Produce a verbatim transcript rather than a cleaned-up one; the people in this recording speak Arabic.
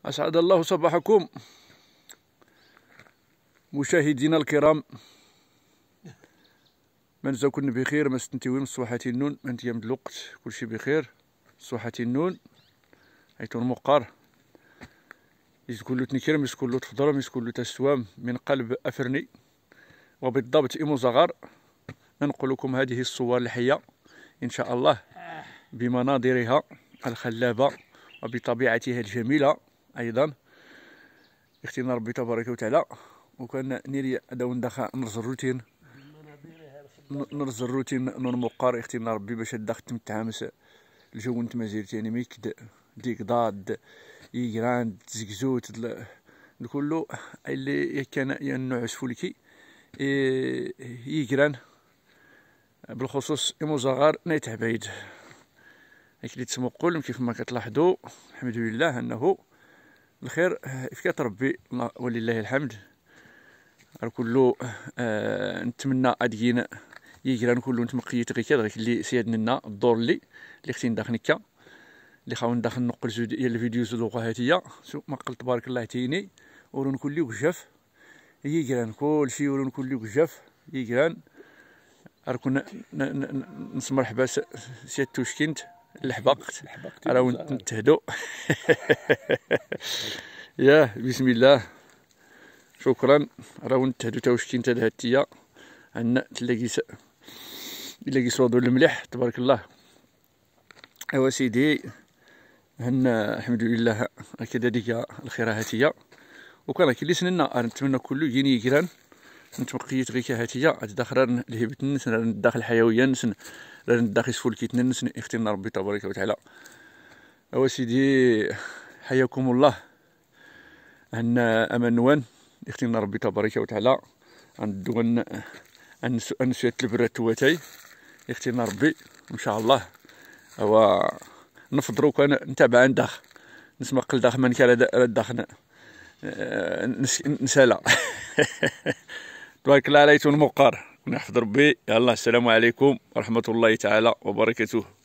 أسعد الله صباحكم مشاهدينا الكرام. منزا كن بخير، ما ستنتوي من صباحة النون، من تيام الوقت كلشي بخير. صباحة النون حيث المقار يسكولو تنكرم، يسكولو تخضرم، يسكولو تسوام من قلب أفرني، وبالضبط إموزغار. ننقل لكم هذه الصور الحية إن شاء الله بمناظرها الخلابة وبطبيعتها الجميلة أيضا. اختنا ربي تبارك وتعالى. وكان نيري داو ندخل نرز الروتين نرز الروتين نور مقار اختنا ربي باش داخل تمتعامس الجو نتمازير تاني ميكد ديك ضاد يجران تزكزوت كله اللي كان ينعس فولكي يجران بالخصوص إموزغار نايت عبايد. هيك تسمقول كيف ما كتلاحظوا الحمد لله انه الخير كيف كتربي ولله الحمد. كله آه نتمنى ادينا يجران كله نتمقيت غير كذا اللي سيادنا الدور اللي اللي اختي ندخنكا اللي خاون داخل نقل زود ديال الفيديو زلوقه هاتيه سو ما قلت تبارك الله تيني ورون كل وجف يجران كلشي ورون كل وجف يجران. راكم نسمر حباس سياد توشكنت الحبقت راهو نتهدو. ياه بسم الله شكرا. راهو نتهدو توشكين تاع هاتيا عندنا تلاقي تلاقي صودو المليح تبارك الله. ايوا سيدي هنا الحمد لله هكذا ديك الخير هاتيا. وكان كي اللي سننا نتمنى كله يجيني يجران نتمقيت غير هاتيا اتدخل لهبت الناس نداخل حيويا نسن نداخل سفول كيتنا نسن اختنا ربي تبارك وتعالى. ايوا سيدي حياكم الله. هنا امان نوان اختنا ربي تبارك وتعالى عندون انسيت البرات تواتاي اختنا ربي ان شاء الله. ايوا نفضلوا كان نتابع نداخ نسمع قل داخ من كان داخنا نسالا. تبارك الله عليكم المقار. نحفظ ربي. يلا السلام عليكم ورحمة الله تعالى وبركاته.